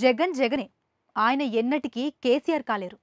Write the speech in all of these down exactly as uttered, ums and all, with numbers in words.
జగన్ జగనే ఆయన ఎన్నటికీ కేసీఆర్ కాలేరు.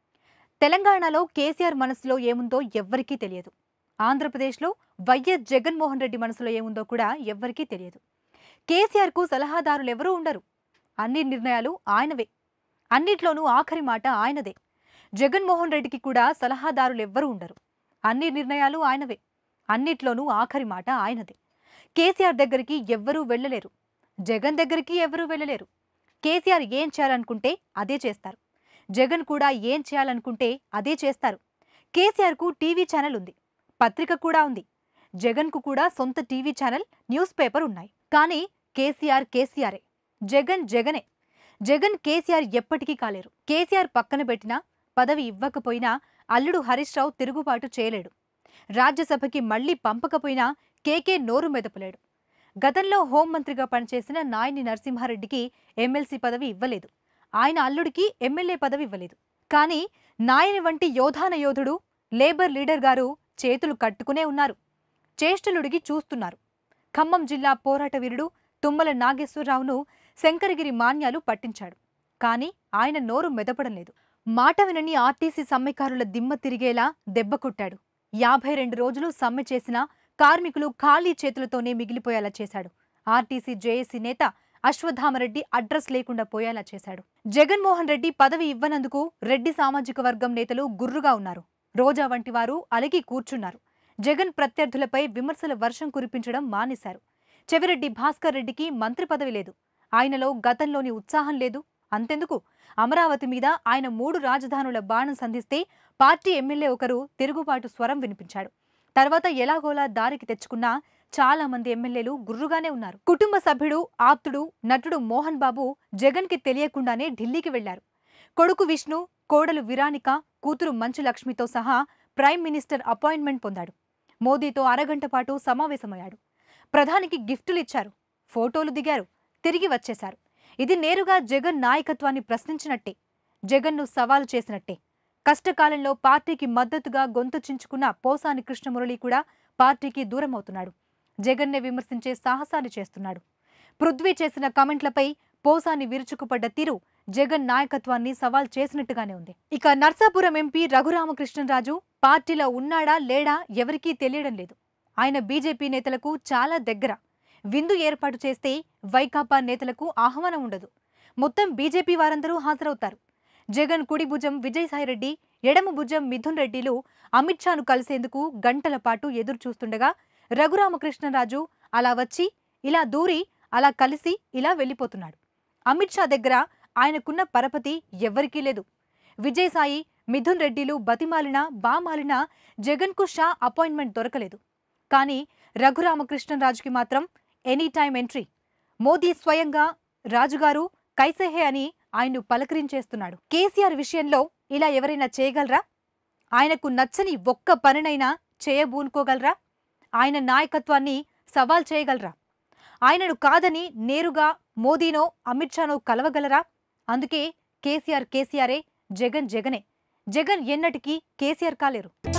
తెలంగాణలో కేసీఆర్ మనసులో ఏముందో ఎవ్వరికీ తెలియదు. ఆంధ్రప్రదేశ్లో వైఎస్ జగన్మోహన్ రెడ్డి మనసులో ఏముందో కూడా ఎవ్వరికీ తెలియదు. కేసీఆర్కు సలహాదారులు ఎవరూ ఉండరు. అన్ని నిర్ణయాలు ఆయనవే. అన్నిట్లోనూ ఆఖరి మాట ఆయనదే. జగన్మోహన్ రెడ్డికి కూడా సలహాదారులు ఎవ్వరూ ఉండరు. అన్ని నిర్ణయాలు ఆయనవే. అన్నిట్లోనూ ఆఖరి మాట ఆయనదే. కేసీఆర్ దగ్గరికి ఎవ్వరూ వెళ్ళలేరు. జగన్ దగ్గరికి ఎవరూ వెళ్ళలేరు. కేసీఆర్ ఏం చేయాలనుకుంటే అదే చేస్తారు. జగన్ కూడా ఏం చేయాలనుకుంటే అదే చేస్తారు. కేసీఆర్కు టీవీ ఛానల్ ఉంది, పత్రిక కూడా ఉంది. జగన్కు కూడా సొంత టీవీ ఛానల్, న్యూస్ పేపర్ ఉన్నాయి. కానీ కేసీఆర్ కేసీఆరే, జగన్ జగనే. జగన్ కేసీఆర్ ఎప్పటికీ కాలేరు. కేసీఆర్ పక్కన పెట్టినా, పదవి ఇవ్వకపోయినా అల్లుడు హరీష్ రావు తిరుగుబాటు చేయలేడు. రాజ్యసభకి మళ్లీ పంపకపోయినా కేకే నోరు మెదపలేడు. గతంలో హోంమంత్రిగా పనిచేసిన నాయని నరసింహారెడ్డికి ఎమ్మెల్సీ పదవి ఇవ్వలేదు. ఆయన అల్లుడికి ఎమ్మెల్యే పదవి ఇవ్వలేదు. కానీ నాయని వంటి యోధాన యోధుడు, లేబర్ లీడర్ గారు చేతులు కట్టుకునే ఉన్నారు. చేష్టలుడిగి చూస్తున్నారు. ఖమ్మం జిల్లా పోరాట వీరుడు తుమ్మల నాగేశ్వరరావును శంకరగిరి మాన్యాలు పట్టించాడు. కానీ ఆయన నోరు మెదపడం లేదు. మాట వినని ఆర్టీసీ సమ్మెకారుల దిమ్మ తిరిగేలా దెబ్బ కొట్టాడు. యాభై రెండు రోజులు సమ్మె చేసిన కార్మికులు ఖాళీ చేతులతోనే మిగిలిపోయేలా చేశాడు. ఆర్టీసీ జేఏసీ నేత అశ్వత్థామరెడ్డి అడ్రస్ లేకుండా పోయేలా చేశాడు. జగన్మోహన్ రెడ్డి పదవి ఇవ్వనందుకు రెడ్డి సామాజిక వర్గం నేతలు గుర్రుగా ఉన్నారు. రోజా వంటి వారు అలిగి కూర్చున్నారు. జగన్ ప్రత్యర్థులపై విమర్శల వర్షం కురిపించడం మానేశారు. చెవిరెడ్డి భాస్కర్ రెడ్డికి మంత్రి పదవి లేదు. ఆయనలో గతంలోని ఉత్సాహం లేదు. అంతెందుకు, అమరావతి మీద ఆయన మూడు రాజధానుల బాణం సంధిస్తే పార్టీ ఎమ్మెల్యే ఒకరు తిరుగుబాటు స్వరం వినిపించాడు. తర్వాత ఎలాగోలా దారికి తెచ్చుకున్నా చాలా మంది ఎమ్మెల్యేలు గుర్రుగానే ఉన్నారు. కుటుంబ సభ్యుడు, ఆప్తుడు, నటుడు మోహన్ బాబు జగన్కి తెలియకుండానే ఢిల్లీకి వెళ్లారు. కొడుకు విష్ణు, కోడలు విరానిక, కూతురు మంచు లక్ష్మితో సహా ప్రైమ్ మినిస్టర్ అపాయింట్మెంట్ పొందాడు. మోదీతో అరగంట పాటు సమావేశమయ్యాడు. ప్రధానికి గిఫ్టులు ఇచ్చారు, ఫోటోలు దిగారు, తిరిగి వచ్చేశారు. ఇది నేరుగా జగన్ నాయకత్వాన్ని ప్రశ్నించినట్టే, జగన్ను సవాలు చేసినట్టే. కష్టకాలంలో పార్టీకి మద్దతుగా గొంతు చించుకున్న పోసాని కృష్ణమురళి కూడా పార్టీకి దూరమవుతున్నాడు. జగన్నే విమర్శించే సాహసాలు చేస్తున్నాడు. పృథ్వీ చేసిన కామెంట్లపై పోసాని విరుచుకుపడ్డ తీరు జగన్ నాయకత్వాన్ని సవాల్ చేసినట్టుగానే ఉంది. ఇక నర్సాపురం ఎంపీ రఘురామకృష్ణరాజు పార్టీలో ఉన్నాడా లేడా ఎవరికీ తెలియడం లేదు. ఆయన బీజేపీ నేతలకు చాలా దగ్గర. విందు ఏర్పాటు చేస్తే వైకాపా నేతలకు ఆహ్వానం ఉండదు. మొత్తం బీజేపీ వారందరూ హాజరవుతారు. జగన్ కుడి భుజం విజయసాయిరెడ్డి, ఎడమ భుజం మిథున్ రెడ్డిలు అమిత్ షాను కలిసేందుకు గంటల పాటు ఎదురు చూస్తుండగా రఘురామకృష్ణరాజు అలా వచ్చి ఇలా దూరి అలా కలిసి ఇలా వెళ్ళిపోతున్నాడు. అమిత్ షా దగ్గర ఆయనకున్న పరపతి ఎవ్వరికీ లేదు. విజయసాయి, మిథున్ రెడ్డిలు బతిమాలినా బామాలినా జగన్కు షా అపాయింట్మెంట్ దొరకలేదు. కానీ రఘురామకృష్ణరాజుకి మాత్రం ఎనీ టైం ఎంట్రీ. మోదీ స్వయంగా రాజుగారు కైసేహే అని ఆయన్ను పలకరించేస్తున్నాడు. కేసీఆర్ విషయంలో ఇలా ఎవరైనా చేయగలరా? ఆయనకు నచ్చని ఒక్క పనినైనా చేయబూనుకోగలరా? ఆయన నాయకత్వాన్ని సవాల్ చేయగలరా? ఆయనను కాదని నేరుగా మోదీనో అమిత్ షానో కలవగలరా? అందుకే కేసీఆర్ కేసీఆరే, జగన్ జగనే. జగన్ ఎన్నటికీ కేసీఆర్ కాలేరు.